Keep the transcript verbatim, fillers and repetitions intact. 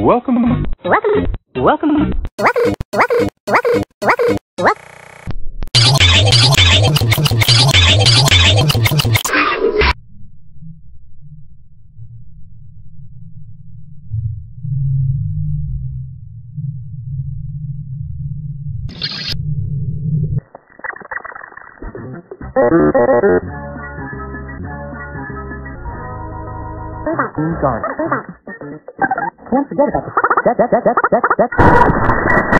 Welcome. Welcome. Welcome. Welcome. Welcome. Welcome. Welcome. Welcome. Can't forget about the that that that that that that.